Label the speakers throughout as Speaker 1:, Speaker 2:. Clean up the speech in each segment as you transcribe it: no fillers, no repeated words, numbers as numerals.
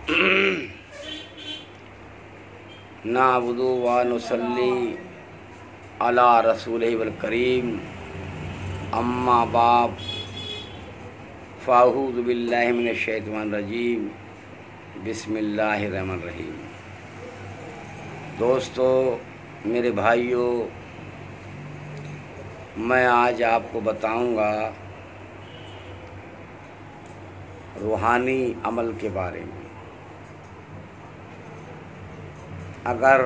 Speaker 1: नाअबुदु व नुसल्ली अला रसूलिहिल करीम अम्मा बाद फ़अऊज़ु बिल्लाहि मिनश शैतानिर रजीम बिस्मिल्लाहिर रहमानिर रहीम। दोस्तों, मेरे भाइयों, मैं आज आपको बताऊंगा रूहानी अमल के बारे में। अगर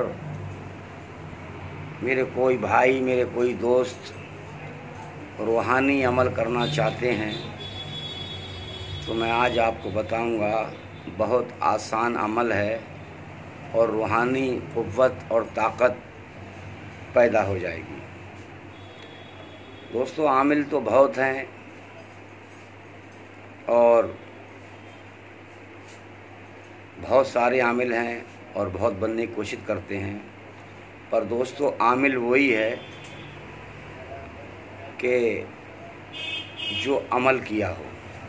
Speaker 1: मेरे कोई भाई, मेरे कोई दोस्त रूहानी अमल करना चाहते हैं तो मैं आज आपको बताऊंगा। बहुत आसान अमल है और रूहानी क़ुव्वत और ताकत पैदा हो जाएगी। दोस्तों, आमिल तो बहुत हैं और बहुत सारे आमिल हैं और बहुत बनने की कोशिश करते हैं, पर दोस्तों आमिल वही है कि जो अमल किया हो।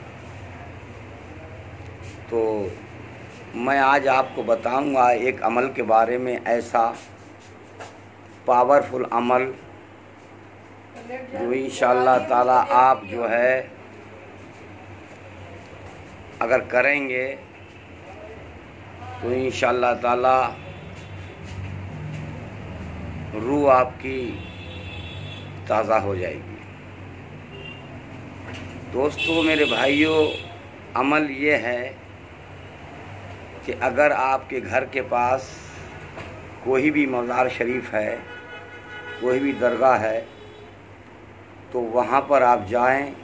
Speaker 1: तो मैं आज आपको बताऊंगा एक अमल के बारे में, ऐसा पावरफुल अमल जो इंशाअल्लाह ताला आप जो है अगर करेंगे तो इंशाअल्लाह ताला रूह आपकी ताज़ा हो जाएगी। दोस्तों, मेरे भाइयों, अमल ये है कि अगर आपके घर के पास कोई भी मज़ार शरीफ है, कोई भी दरगाह है, तो वहाँ पर आप जाएं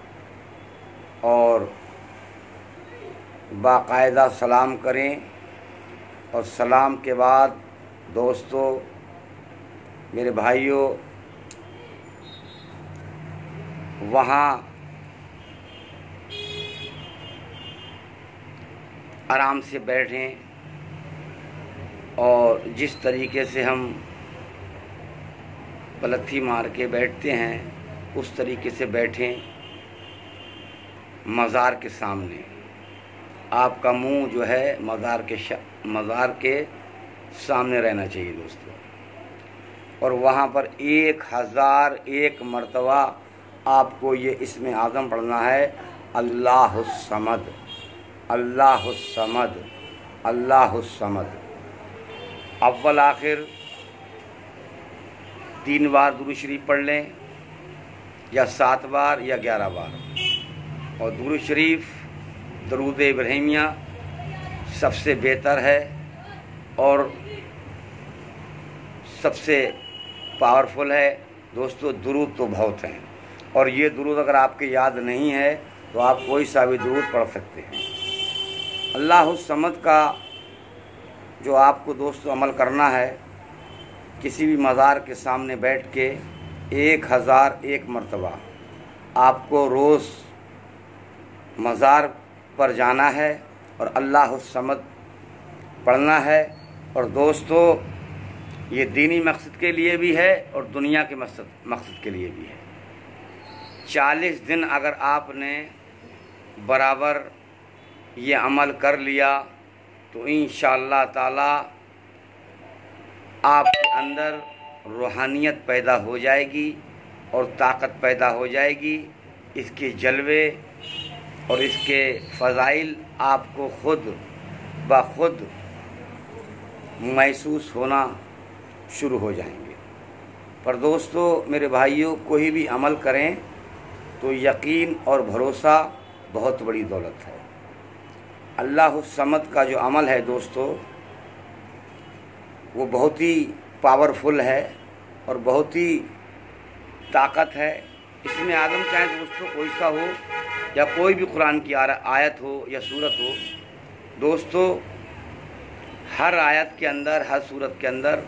Speaker 1: और बाकायदा सलाम करें। और सलाम के बाद दोस्तों, मेरे भाइयों, वहाँ आराम से बैठें और जिस तरीके से हम पलथी मार के बैठते हैं उस तरीके से बैठें। मज़ार के सामने आपका मुंह जो है मज़ार के सामने रहना चाहिए दोस्तों। और वहाँ पर 1001 मरतबा आपको ये इसमें आज़म पढ़ना है, अल्लाहुस समद, अल्लाहुस समद, अल्लाहुस समद। अव्वल आखिर 3 बार दुरूद शरीफ पढ़ लें, या 7 बार या 11 बार। और दुरूद शरीफ दरूद इब्राहिमिया सबसे बेहतर है और सबसे पावरफुल है। दोस्तों, दुरूद तो बहुत हैं और ये दुरूद अगर आपके याद नहीं है तो आप कोई सा भी दुरूद पढ़ सकते हैं। अल्लाहुस समद का जो आपको दोस्तों अमल करना है, किसी भी मज़ार के सामने बैठ के 1001 मरतबा आपको रोज़ मज़ार पर जाना है और अल्लाहुस समद पढ़ना है। और दोस्तों, ये दीनी मकसद के लिए भी है और दुनिया के मकसद के लिए भी है। 40 दिन अगर आपने बराबर ये अमल कर लिया तो इंशाअल्लाह ताला आपके अंदर रूहानियत पैदा हो जाएगी और ताकत पैदा हो जाएगी। इसके जलवे और इसके फ़ज़ाइल आपको खुद ब खुद महसूस होना शुरू हो जाएंगे। पर दोस्तों, मेरे भाइयों, कोई भी अमल करें तो यकीन और भरोसा बहुत बड़ी दौलत है। अल्लाहुस समद का जो अमल है दोस्तों, वो बहुत ही पावरफुल है और बहुत ही ताकत है। इसमें आदम चाहे दोस्तों कोई सा हो या कोई भी कुरान की आयत हो या सूरत हो, दोस्तों हर आयत के अंदर, हर सूरत के अंदर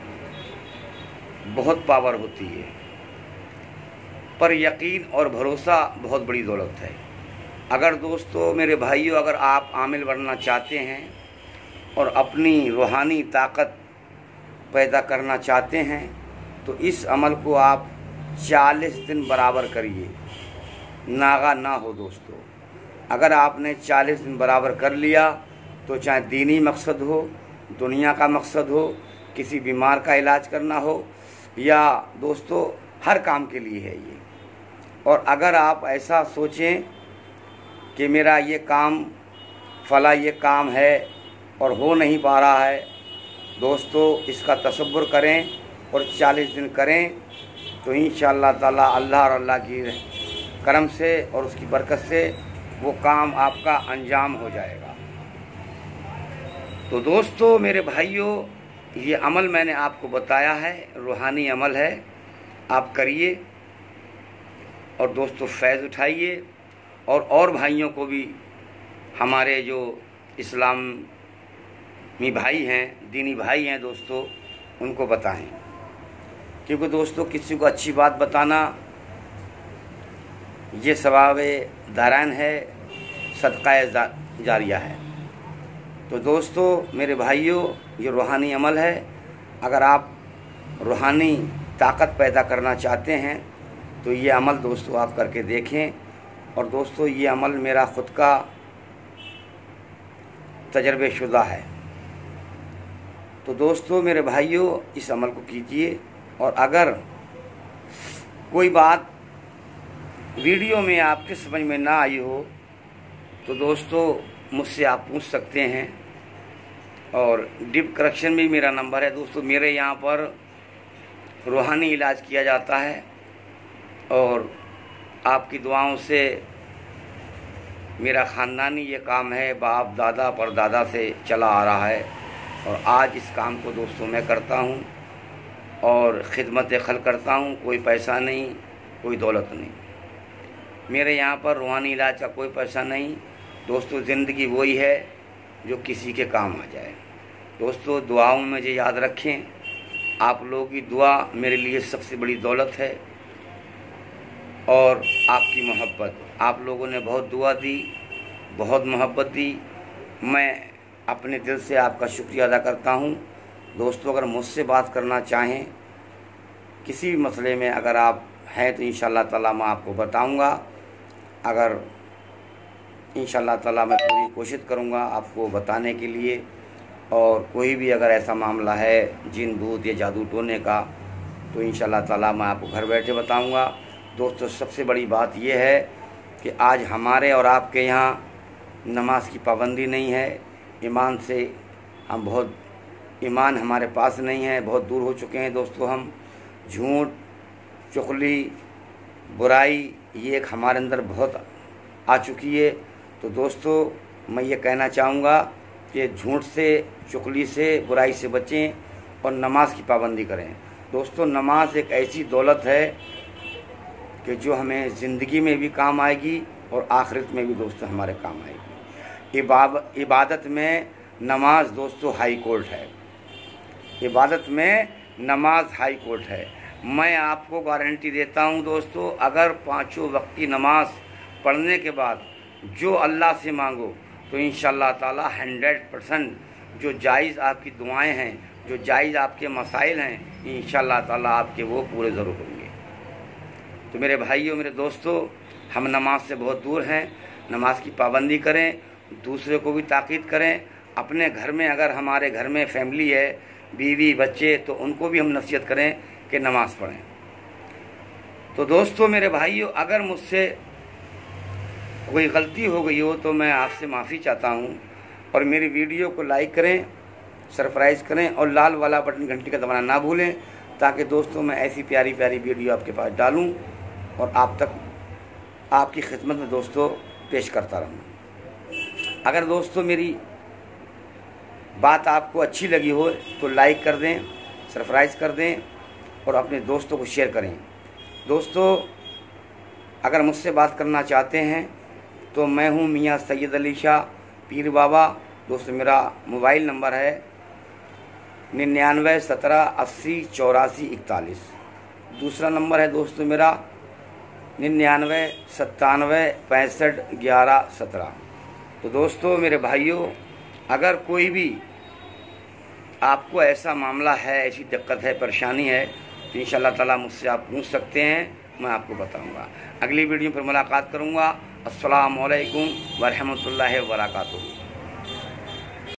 Speaker 1: बहुत पावर होती है। पर यकीन और भरोसा बहुत बड़ी दौलत है। अगर दोस्तों, मेरे भाइयों, अगर आप आमिल बनना चाहते हैं और अपनी रूहानी ताकत पैदा करना चाहते हैं तो इस अमल को आप 40 दिन बराबर करिए, नागा ना हो दोस्तों। अगर आपने 40 दिन बराबर कर लिया तो चाहे दीनी मकसद हो, दुनिया का मकसद हो, किसी बीमार का इलाज करना हो, या दोस्तों हर काम के लिए है ये। और अगर आप ऐसा सोचें कि मेरा ये काम फला ये काम है और हो नहीं पा रहा है, दोस्तों इसका तसव्वुर करें और 40 दिन करें तो इंशाअल्लाह ताला अल्लाह और अल्लाह की करम से और उसकी बरकत से वो काम आपका अंजाम हो जाएगा। तो दोस्तों मेरे भाइयों, ये अमल मैंने आपको बताया है, रूहानी अमल है, आप करिए और दोस्तों फैज़ उठाइए और भाइयों को भी, हमारे जो इस्लामी भाई हैं, दीनी भाई हैं दोस्तों, उनको बताएं। क्योंकि दोस्तों किसी को अच्छी बात बताना ये सवाब दारान है, सदका जारिया है। तो दोस्तों मेरे भाइयों, ये रूहानी अमल है। अगर आप रूहानी ताकत पैदा करना चाहते हैं तो ये अमल दोस्तों आप करके देखें। और दोस्तों ये अमल मेरा ख़ुद का तजर्बे शुदा है। तो दोस्तों मेरे भाइयों, इस अमल को कीजिए। और अगर कोई बात वीडियो में आपके समझ में ना आई हो तो दोस्तों मुझसे आप पूछ सकते हैं। और डिस्क्रिप्शन में मेरा नंबर है दोस्तों। मेरे यहाँ पर रूहानी इलाज किया जाता है और आपकी दुआओं से मेरा ख़ानदानी ये काम है, बाप दादा परदादा से चला आ रहा है। और आज इस काम को दोस्तों मैं करता हूँ और ख़िदमत खल करता हूँ। कोई पैसा नहीं, कोई दौलत नहीं। मेरे यहाँ पर रूहानी इलाज का कोई पैसा नहीं दोस्तों। ज़िंदगी वही है जो किसी के काम आ जाए। दोस्तों दुआओं में मुझे याद रखें। आप लोगों की दुआ मेरे लिए सबसे बड़ी दौलत है और आपकी मोहब्बत। आप लोगों ने बहुत दुआ दी, बहुत मोहब्बत दी। मैं अपने दिल से आपका शुक्रिया अदा करता हूँ। दोस्तों अगर मुझसे बात करना चाहें किसी भी मसले में अगर आप हैं तो इंशाअल्लाह ताला मैं आपको बताऊँगा। अगर इंशाअल्लाह ताला मैं पूरी कोशिश करूँगा आपको बताने के लिए। और कोई भी अगर ऐसा मामला है जिन भूत या जादू टोने का तो इंशाअल्लाह ताला मैं आपको घर बैठे बताऊँगा। दोस्तों सबसे बड़ी बात यह है कि आज हमारे और आपके यहाँ नमाज की पाबंदी नहीं है। ईमान से हम बहुत, ईमान हमारे पास नहीं है, बहुत दूर हो चुके हैं दोस्तों। हम झूठ, चुगली, बुराई ये एक हमारे अंदर बहुत आ चुकी है। तो दोस्तों मैं ये कहना चाहूँगा कि झूठ से, चुगली से, बुराई से बचें और नमाज की पाबंदी करें। दोस्तों नमाज एक ऐसी दौलत है कि जो हमें ज़िंदगी में भी काम आएगी और आखिरत में भी दोस्तों हमारे काम आएगी। इबादत में नमाज दोस्तों हाई कोर्ट है। इबादत में नमाज हाई कोर्ट है। मैं आपको गारंटी देता हूं दोस्तों, अगर पाँचों वक्त की नमाज पढ़ने के बाद जो अल्लाह से मांगो तो इंशाअल्लाह ताला 100% जो जायज़ आपकी दुआएं हैं, जो जायज़ आपके मसाइल हैं, इंशाअल्लाह ताला आपके वो पूरे ज़रूर होंगे। तो मेरे भाइयों, मेरे दोस्तों, हम नमाज से बहुत दूर हैं। नमाज की पाबंदी करें, दूसरे को भी ताकीद करें। अपने घर में अगर हमारे घर में फैमिली है, बीवी बच्चे, तो उनको भी हम नसीहत करें कि नमाज़ पढ़ें। तो दोस्तों मेरे भाइयों, अगर मुझसे कोई गलती हो गई हो तो मैं आपसे माफ़ी चाहता हूँ। और मेरी वीडियो को लाइक करें, सरप्राइज़ करें और लाल वाला बटन घंटी का दबाना ना भूलें, ताकि दोस्तों मैं ऐसी प्यारी प्यारी वीडियो आपके पास डालूं और आप तक आपकी खिदमत में दोस्तों पेश करता रहूं। अगर दोस्तों मेरी बात आपको अच्छी लगी हो तो लाइक कर दें, सरप्राइज़ कर दें और अपने दोस्तों को शेयर करें। दोस्तों अगर मुझसे बात करना चाहते हैं तो मैं हूं मियां सैयद अली शाह पीर बाबा। दोस्तों मेरा मोबाइल नंबर है 99 17 80 84 41। दूसरा नंबर है दोस्तों मेरा 99 97 65 11 17। तो दोस्तों मेरे भाइयों, अगर कोई भी आपको ऐसा मामला है, ऐसी दिक्कत है, परेशानी है, तो इंशाअल्लाह ताला मुझसे आप पूछ सकते हैं, मैं आपको बताऊंगा। अगली वीडियो पर मुलाकात करूंगा। अस्सलामु अलैकुम व रहमतुल्लाहि व बरकातुहू।